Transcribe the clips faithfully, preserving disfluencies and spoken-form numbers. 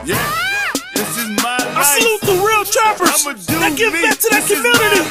Yeah, this is my life. I salute the real trappers that give back to that community.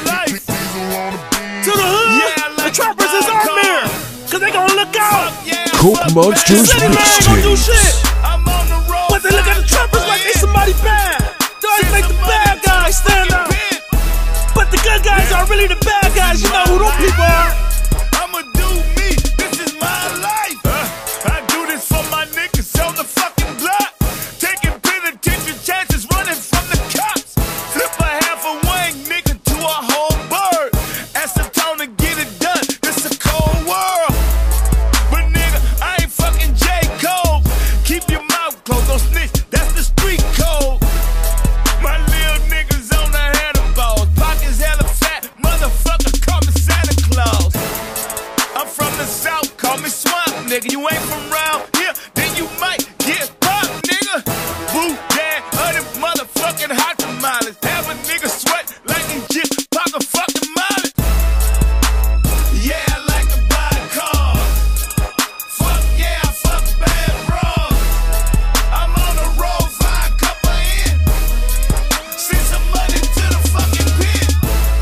To the hood, yeah, like the trappers is our mayor. Cause they gonna look out. Yeah, Coke Monsters mixtapes. But they look at the trappers like they somebody bad. They always make the bad guys stand up. But the good guys are really the bad guys. You know who them people are. I'ma do me. This is my life. Uh, I do this for my niggas on the fucking block. Taking penitentiary chances, running from the cops. Flip a half a wing, nigga, to a whole bird. Acetone to get it done. It's a cold world. But nigga, I ain't fucking J. Cole. Keep your mouth closed, don't snitch. That's the street code. My little niggas on the handlebars. Pockets hella fat, motherfucker, call me Santa Claus. I'm from the south, call me Swamp, nigga. You ain't from round here, then you might get popped, nigga. Boo, dad, other motherfucking hot tamales. Have a nigga sweat like he just pop a fucking molly. Yeah, I like to buy cars. Fuck yeah, I fuck bad bros. I'm on the road, five couple in. Send some money to the fucking pit.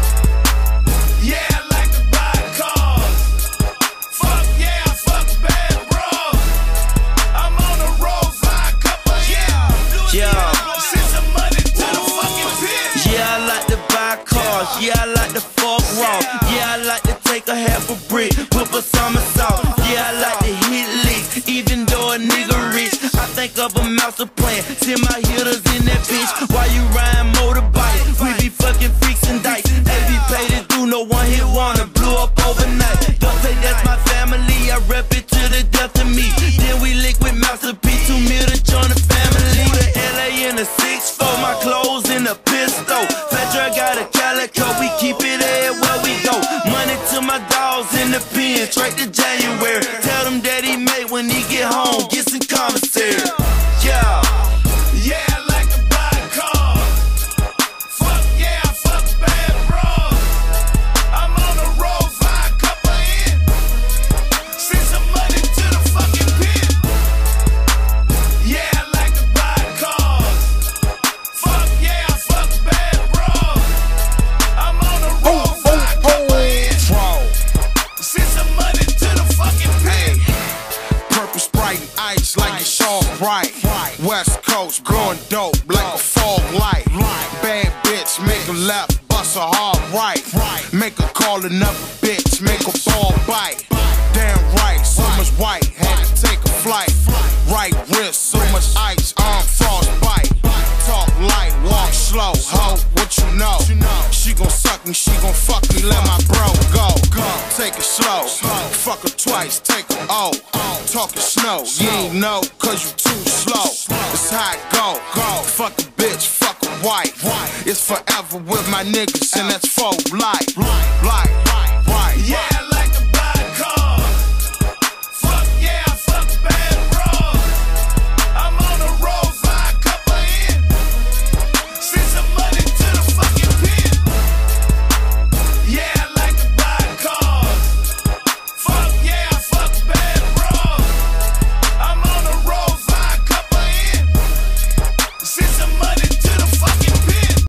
Yeah, I like to buy cars. Fuck yeah, I fuck bad bros. I'm on the road, five couple in. Yeah. Send some money to the fucking pit. Yeah, I like to buy cars. Yeah, I like to fuck raw. Yeah, I like to take a half a brick, put a somersault. Yeah, I like to hit licks, even though a nigga rich. I think of a master plan, send my hitters in that bitch. While you ride motorbike, we be fucking fixing dikes. A B paid to do no one hit wonder, blew up overnight. Don't say that's my family, I rep it to the death of me. Then we lick with Master P, two mil to join the family. To L A in a six four, my clothes in a pistol. Fat Dre got a calico, we keep it everywhere we go. Money to my dogs in the pen, straight to January. Tell them that he made when he get home, get some commissary. Yeah. Yeah, I like to buy cars. Fuck yeah, I fuck bad bros. I'm on the road, five couple in. Send some money to the fucking pit. Yeah, I like to buy cars. Fuck yeah, I fuck bad bros. I'm on the road, five couple in. Send some money to the fucking pit. Purple Sprite and ice like it's all bright. West Coast growing dope like a fog light. Bad bitch, make a left, bust a hard right. Make a call another bitch, make a ball bite. Damn right, so much white, had to take a flight. Right wrist, so much ice, arm frostbite. Talk light, walk slow, ho, what you know? She gon' suck me, she gon' fuck me, let my bro go. Take it slow, fuck her twice, take her oh. Talking snow, you ain't know, cause you too slow. It's how it go, go. Fuck a bitch, fuck a white. It's forever with my niggas, and that's for life. Life, life, life. Yeah.